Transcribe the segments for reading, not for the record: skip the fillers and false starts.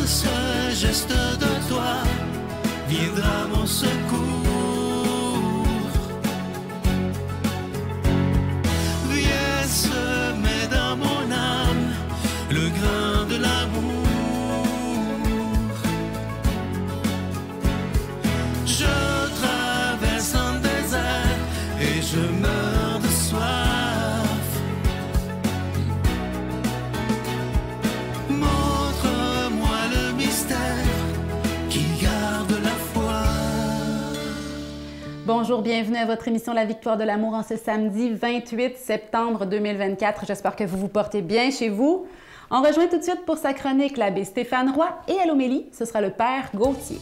ce geste de toi viendra mon secours. Viens semer dans mon âme le grain de l'amour. Je traverse un désert et je meurs de soif. Montre-moi le mystère qui garde la foi. Bonjour, bienvenue à votre émission La Victoire de l'amour en ce samedi 28 septembre 2024. J'espère que vous vous portez bien chez vous. On rejoint tout de suite pour sa chronique l'abbé Stéphane Roy et à l'homélie, ce sera le père Gauthier.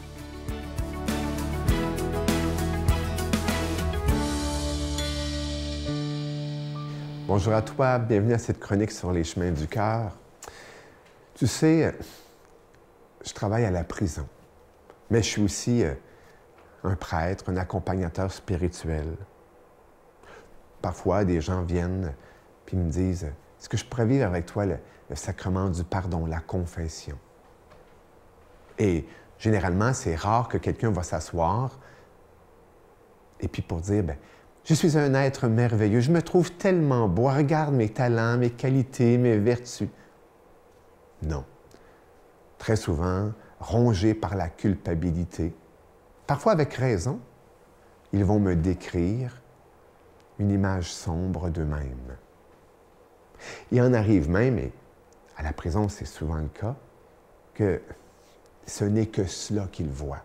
Bonjour à toi, bienvenue à cette chronique sur les chemins du cœur. Tu sais, je travaille à la prison, mais je suis aussi un prêtre, un accompagnateur spirituel. Parfois, des gens viennent et me disent « Est-ce que je pourrais vivre avec toi le sacrement du pardon, la confession? » Et généralement, c'est rare que quelqu'un va s'asseoir et puis pour dire « Je suis un être merveilleux, je me trouve tellement beau, regarde mes talents, mes qualités, mes vertus. » Non. Très souvent, rongés par la culpabilité, parfois avec raison, ils vont me décrire une image sombre d'eux-mêmes. Il en arrive même, et à la prison c'est souvent le cas, que ce n'est que cela qu'ils voient.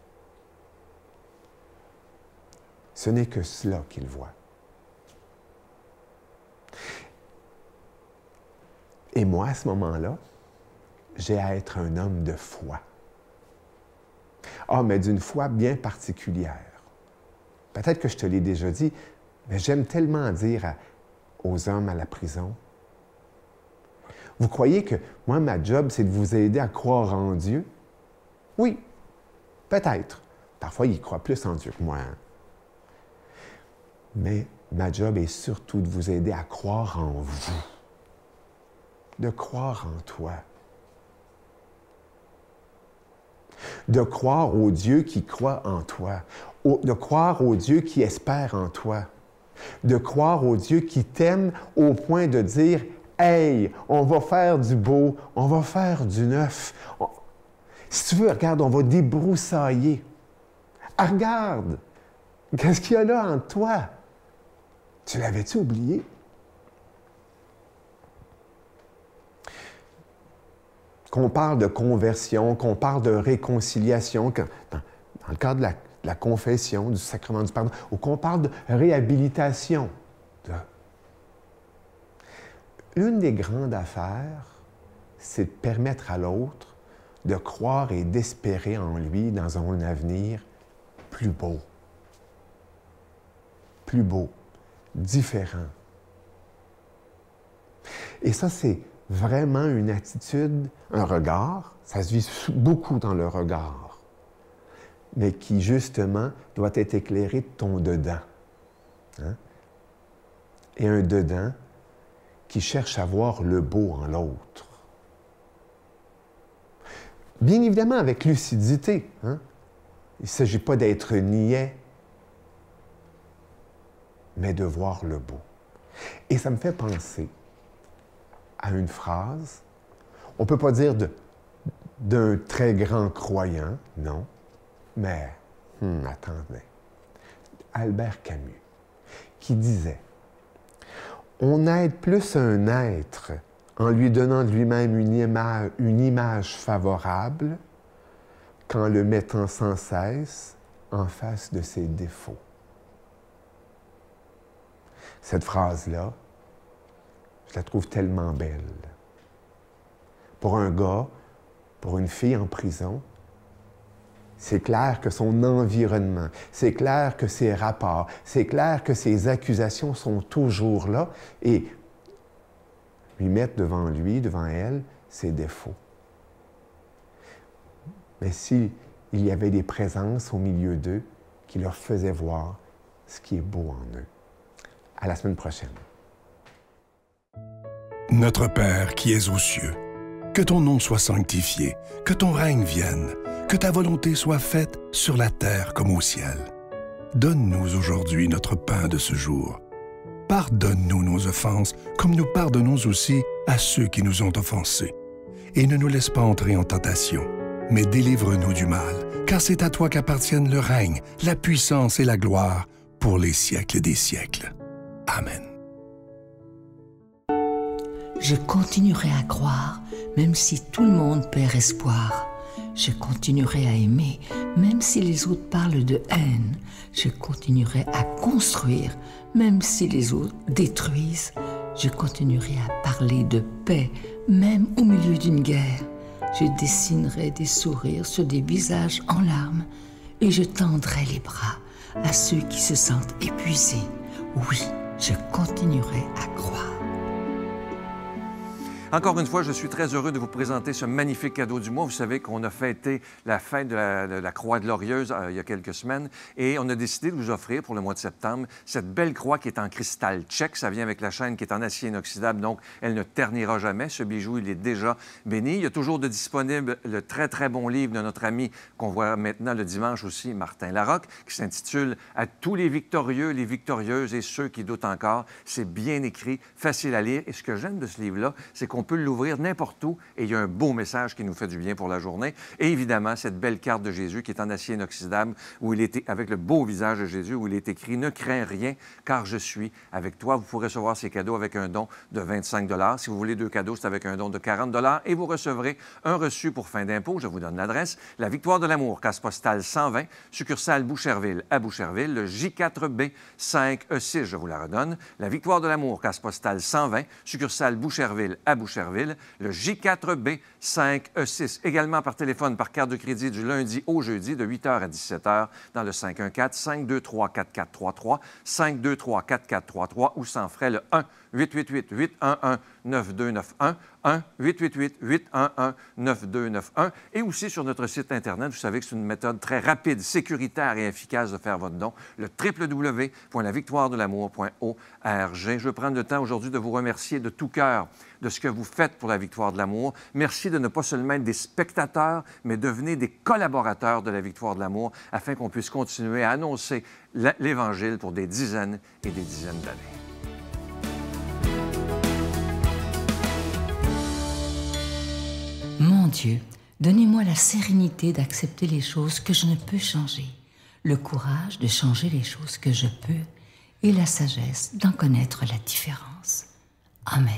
Ce n'est que cela qu'ils voient. Et moi, à ce moment-là, j'ai à être un homme de foi. Ah, mais d'une foi bien particulière. Peut-être que je te l'ai déjà dit, mais j'aime tellement dire aux hommes à la prison, vous croyez que moi, ma job, c'est de vous aider à croire en Dieu? Oui, peut-être. Parfois, ils croient plus en Dieu que moi. Mais ma job est surtout de vous aider à croire en vous, de croire en toi, de croire au Dieu qui croit en toi, de croire au Dieu qui espère en toi, de croire au Dieu qui t'aime au point de dire « Hey, on va faire du beau, on va faire du neuf. Si tu veux, regarde, on va débroussailler. Ah, regarde, qu'est-ce qu'il y a là en toi? Tu l'avais-tu oublié? » Qu'on parle de conversion, qu'on parle de réconciliation, dans le cadre de la confession, du sacrement du pardon, ou qu'on parle de réhabilitation. L'une des grandes affaires, c'est de permettre à l'autre de croire et d'espérer en lui dans un avenir plus beau, différent. Et ça, c'est vraiment une attitude, un regard, ça se vit beaucoup dans le regard, mais qui, justement, doit être éclairé de ton dedans. Hein? Et un dedans qui cherche à voir le beau en l'autre. Bien évidemment, avec lucidité. Hein? Il ne s'agit pas d'être niais, mais de voir le beau. Et ça me fait penser à une phrase. On ne peut pas dire d'un très grand croyant, non, mais, attendez, Albert Camus, qui disait « On aide plus un être en lui donnant de lui-même une image favorable qu'en le mettant sans cesse en face de ses défauts. » Cette phrase-là, je la trouve tellement belle. Pour un gars, pour une fille en prison, c'est clair que son environnement, c'est clair que ses rapports, c'est clair que ses accusations sont toujours là et lui mettre devant lui, devant elle, ses défauts. Mais s'il y avait des présences au milieu d'eux qui leur faisaient voir ce qui est beau en eux. À la semaine prochaine. Notre Père qui es aux cieux, Que ton nom soit sanctifié, que ton règne vienne, que ta volonté soit faite sur la terre comme au ciel. Donne-nous aujourd'hui notre pain de ce jour. Pardonne-nous nos offenses, comme nous pardonnons aussi à ceux qui nous ont offensés. Et ne nous laisse pas entrer en tentation, mais délivre-nous du mal, car c'est à toi qu'appartiennent le règne, la puissance et la gloire pour les siècles des siècles. Amen. Je continuerai à croire, même si tout le monde perd espoir. Je continuerai à aimer, même si les autres parlent de haine. Je continuerai à construire, même si les autres détruisent. Je continuerai à parler de paix, même au milieu d'une guerre. Je dessinerai des sourires sur des visages en larmes et je tendrai les bras à ceux qui se sentent épuisés. Oui, je continuerai à croire. Encore une fois, je suis très heureux de vous présenter ce magnifique cadeau du mois. Vous savez qu'on a fêté la fête de la Croix glorieuse il y a quelques semaines et on a décidé de vous offrir pour le mois de septembre cette belle croix qui est en cristal tchèque. Ça vient avec la chaîne qui est en acier inoxydable, donc elle ne ternira jamais. Ce bijou, il est déjà béni. Il y a toujours de disponible le très, très bon livre de notre ami qu'on voit maintenant le dimanche aussi, Martin Larocque, qui s'intitule « À tous les victorieux, les victorieuses et ceux qui doutent encore ». C'est bien écrit, facile à lire. Et ce que j'aime de ce livre-là, c'est qu'on peut l'ouvrir n'importe où et il y a un beau message qui nous fait du bien pour la journée. Et évidemment, cette belle carte de Jésus qui est en acier inoxydable, où il est avec le beau visage de Jésus, où il est écrit « Ne crains rien, car je suis avec toi ». Vous pourrez recevoir ces cadeaux avec un don de 25 $. Si vous voulez 2 cadeaux, c'est avec un don de 40 $ et vous recevrez un reçu pour fin d'impôt. Je vous donne l'adresse. La Victoire de l'amour, case postale 120, succursale Boucherville à Boucherville, le J4B 5E6, je vous la redonne. La Victoire de l'amour, case postale 120, succursale Boucherville à Boucherville, le J4B 5E6. Également par téléphone, par carte de crédit du lundi au jeudi de 8h à 17h dans le 514-523-4433, 523-4433 ou sans frais le 1-888-811-9291, 1-888-811-9291 et aussi sur notre site Internet. Vous savez que c'est une méthode très rapide, sécuritaire et efficace de faire votre don, le www.lavictoiredelamour.org. Je veux prendre le temps aujourd'hui de vous remercier de tout cœur de ce que vous faites pour la Victoire de l'amour. Merci de ne pas seulement être des spectateurs, mais devenez des collaborateurs de la Victoire de l'amour afin qu'on puisse continuer à annoncer l'Évangile pour des dizaines et des dizaines d'années. Mon Dieu, donnez-moi la sérénité d'accepter les choses que je ne peux changer, le courage de changer les choses que je peux et la sagesse d'en connaître la différence. Amen.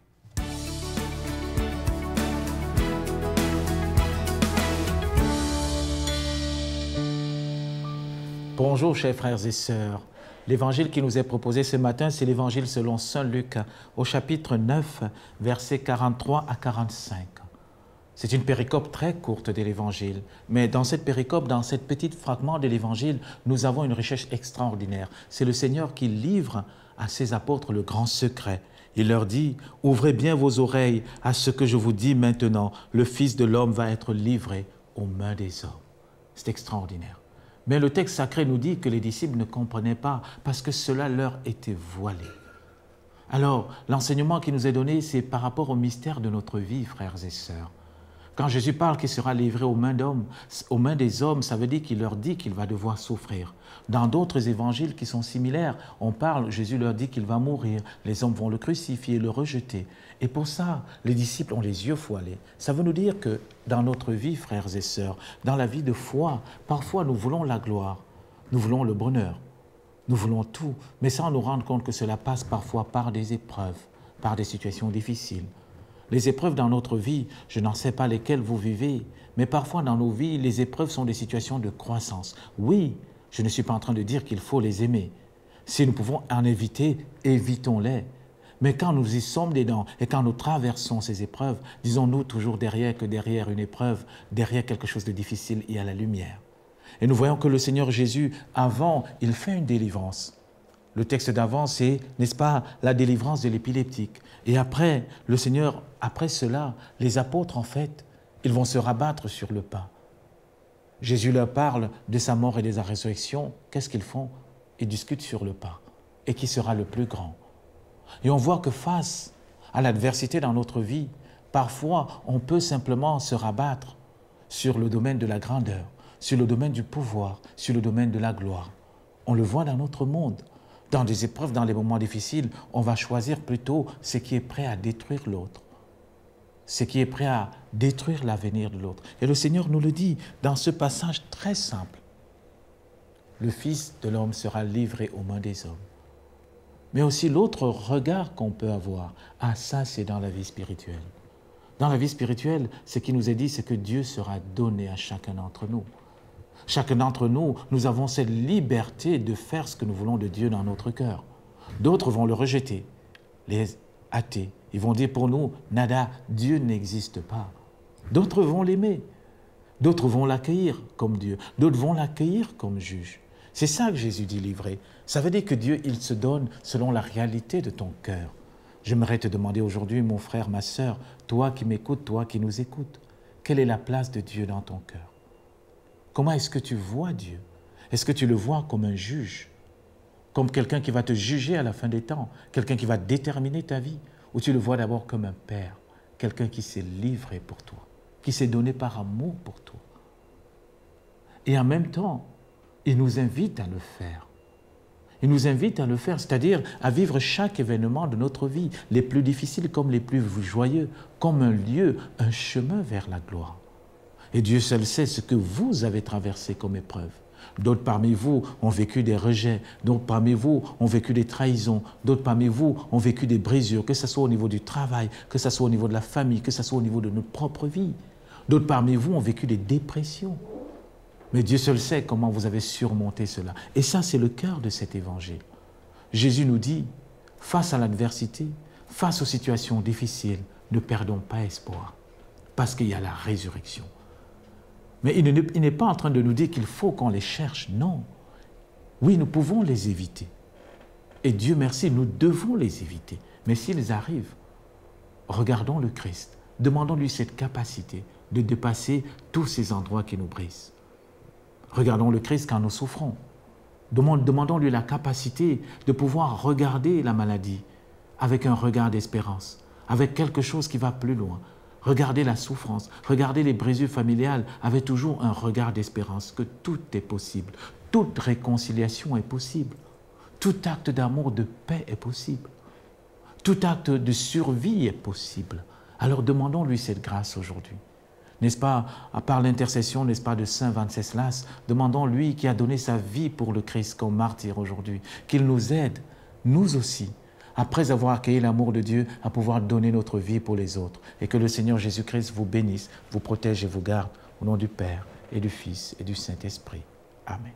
Bonjour, chers frères et sœurs. L'évangile qui nous est proposé ce matin, c'est l'évangile selon saint Luc, au chapitre 9, versets 43 à 45. C'est une péricope très courte de l'Évangile, mais dans cette péricope, dans ce petit fragment de l'Évangile, nous avons une richesse extraordinaire. C'est le Seigneur qui livre à ses apôtres le grand secret. Il leur dit, « Ouvrez bien vos oreilles à ce que je vous dis maintenant. Le Fils de l'homme va être livré aux mains des hommes. » C'est extraordinaire. Mais le texte sacré nous dit que les disciples ne comprenaient pas parce que cela leur était voilé. Alors, l'enseignement qui nous est donné, c'est par rapport au mystère de notre vie, frères et sœurs. Quand Jésus parle qu'il sera livré aux mains des hommes, ça veut dire qu'il leur dit qu'il va devoir souffrir. Dans d'autres évangiles qui sont similaires, Jésus leur dit qu'il va mourir, les hommes vont le crucifier, le rejeter. Et pour ça, les disciples ont les yeux voilés. Ça veut nous dire que dans notre vie, frères et sœurs, dans la vie de foi, parfois nous voulons la gloire, nous voulons le bonheur, nous voulons tout, mais sans nous rendre compte que cela passe parfois par des épreuves, par des situations difficiles. Les épreuves dans notre vie, je n'en sais pas lesquelles vous vivez, mais parfois dans nos vies, les épreuves sont des situations de croissance. Oui, je ne suis pas en train de dire qu'il faut les aimer. Si nous pouvons en éviter, évitons-les. Mais quand nous y sommes dedans et quand nous traversons ces épreuves, disons-nous toujours que derrière une épreuve, derrière quelque chose de difficile, il y a la lumière. Et nous voyons que le Seigneur Jésus, avant, il fait une délivrance. Le texte d'avant, c'est, n'est-ce pas, la délivrance de l'épileptique. Et après, le Seigneur, après cela, les apôtres, en fait, ils vont se rabattre sur le pain. Jésus leur parle de sa mort et de sa résurrection. Qu'est-ce qu'ils font? Ils discutent sur le pain. Et qui sera le plus grand? Et on voit que face à l'adversité dans notre vie, Parfois, on peut simplement se rabattre sur le domaine de la grandeur, sur le domaine du pouvoir, sur le domaine de la gloire. On le voit dans notre monde. Dans des épreuves, dans les moments difficiles, on va choisir plutôt ce qui est prêt à détruire l'autre, ce qui est prêt à détruire l'avenir de l'autre. Et le Seigneur nous le dit dans ce passage très simple. Le Fils de l'homme sera livré aux mains des hommes. Mais aussi l'autre regard qu'on peut avoir, ah ça c'est dans la vie spirituelle. Dans la vie spirituelle, ce qui nous est dit, c'est que Dieu sera donné à chacun d'entre nous. Chacun d'entre nous, nous avons cette liberté de faire ce que nous voulons de Dieu dans notre cœur. D'autres vont le rejeter, les athées. Ils vont dire pour nous, nada, Dieu n'existe pas. D'autres vont l'aimer. D'autres vont l'accueillir comme Dieu. D'autres vont l'accueillir comme juge. C'est ça que Jésus dit livrer. Ça veut dire que Dieu, il se donne selon la réalité de ton cœur. J'aimerais te demander aujourd'hui, mon frère, ma sœur, toi qui m'écoutes, toi qui nous écoutes, quelle est la place de Dieu dans ton cœur? Comment est-ce que tu vois Dieu? Est-ce que tu le vois comme un juge? Comme quelqu'un qui va te juger à la fin des temps? Quelqu'un qui va déterminer ta vie? Ou tu le vois d'abord comme un père? Quelqu'un qui s'est livré pour toi, qui s'est donné par amour pour toi. Et en même temps, il nous invite à le faire. Il nous invite à le faire, c'est-à-dire à vivre chaque événement de notre vie, les plus difficiles comme les plus joyeux, comme un lieu, un chemin vers la gloire. Et Dieu seul sait ce que vous avez traversé comme épreuve. D'autres parmi vous ont vécu des rejets, d'autres parmi vous ont vécu des trahisons, d'autres parmi vous ont vécu des brisures, que ce soit au niveau du travail, que ce soit au niveau de la famille, que ce soit au niveau de notre propre vie. D'autres parmi vous ont vécu des dépressions. Mais Dieu seul sait comment vous avez surmonté cela. Et ça, c'est le cœur de cet évangile. Jésus nous dit, face à l'adversité, face aux situations difficiles, ne perdons pas espoir, parce qu'il y a la résurrection. Mais il n'est pas en train de nous dire qu'il faut qu'on les cherche, non. Oui, nous pouvons les éviter. Et Dieu merci, nous devons les éviter. Mais s'ils arrivent, regardons le Christ, demandons-lui cette capacité de dépasser tous ces endroits qui nous brisent. Regardons le Christ quand nous souffrons. Demandons-lui la capacité de pouvoir regarder la maladie avec un regard d'espérance, avec quelque chose qui va plus loin. Regardez la souffrance, regardez les brisures familiales avec toujours un regard d'espérance, que tout est possible. Toute réconciliation est possible. Tout acte d'amour, de paix est possible. Tout acte de survie est possible. Alors demandons-lui cette grâce aujourd'hui. N'est-ce pas, par l'intercession, n'est-ce pas, de Saint Venceslas, demandons lui qui a donné sa vie pour le Christ comme martyr aujourd'hui, qu'il nous aide, nous aussi, après avoir accueilli l'amour de Dieu, à pouvoir donner notre vie pour les autres. Et que le Seigneur Jésus-Christ vous bénisse, vous protège et vous garde, au nom du Père et du Fils et du Saint-Esprit. Amen.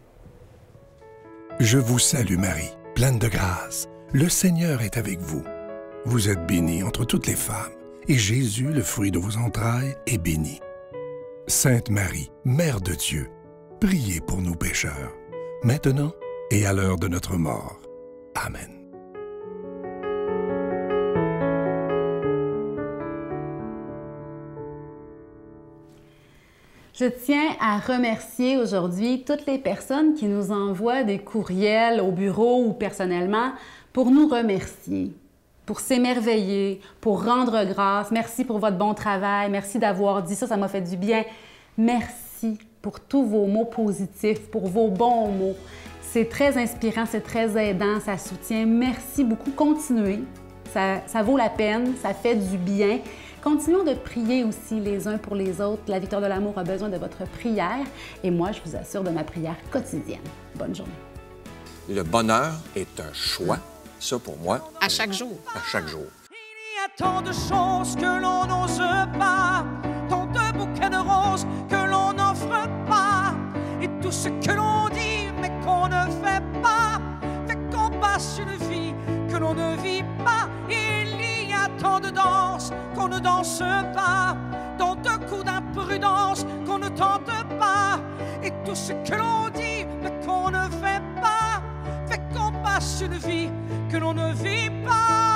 Je vous salue Marie, pleine de grâce. Le Seigneur est avec vous. Vous êtes bénie entre toutes les femmes, et Jésus, le fruit de vos entrailles, est béni. Sainte Marie, Mère de Dieu, priez pour nous pécheurs, maintenant et à l'heure de notre mort. Amen. Je tiens à remercier aujourd'hui toutes les personnes qui nous envoient des courriels au bureau ou personnellement pour nous remercier, pour s'émerveiller, pour rendre grâce. Merci pour votre bon travail. Merci d'avoir dit ça, ça m'a fait du bien. Merci pour tous vos mots positifs, pour vos bons mots. C'est très inspirant, c'est très aidant, ça soutient. Merci beaucoup. Continuez. Ça vaut la peine, ça fait du bien. Continuons de prier aussi les uns pour les autres. La Victoire de l'amour a besoin de votre prière et moi, je vous assure de ma prière quotidienne. Bonne journée. Le bonheur est un choix. Ça, pour moi, à chaque jour. À chaque jour. Il y a tant de choses que l'on n'ose pas, tant de bouquets de roses que l'on n'offre pas, et tout ce que l'on dit mais qu'on ne fait pas, fait qu'on passe une vie que l'on ne vit pas. Il y a tant de danses qu'on ne danse pas, tant de coups d'imprudence qu'on ne tente pas, et tout ce que l'on dit mais qu'on ne fait pas, fait qu'on passe une vie que l'on ne vit pas.